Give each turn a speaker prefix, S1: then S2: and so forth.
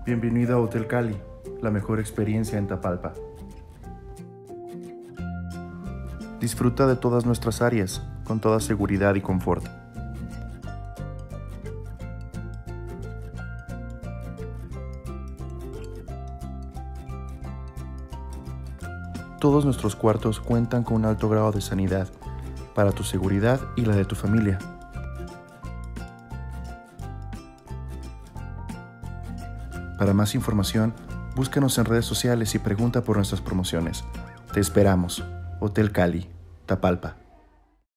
S1: Bienvenido a Hotel Cali, la mejor experiencia en Tapalpa. Disfruta de todas nuestras áreas, con toda seguridad y confort. Todos nuestros cuartos cuentan con un alto grado de sanidad, para tu seguridad y la de tu familia. Para más información, búscanos en redes sociales y pregunta por nuestras promociones. Te esperamos. Hotel Cali, Tapalpa.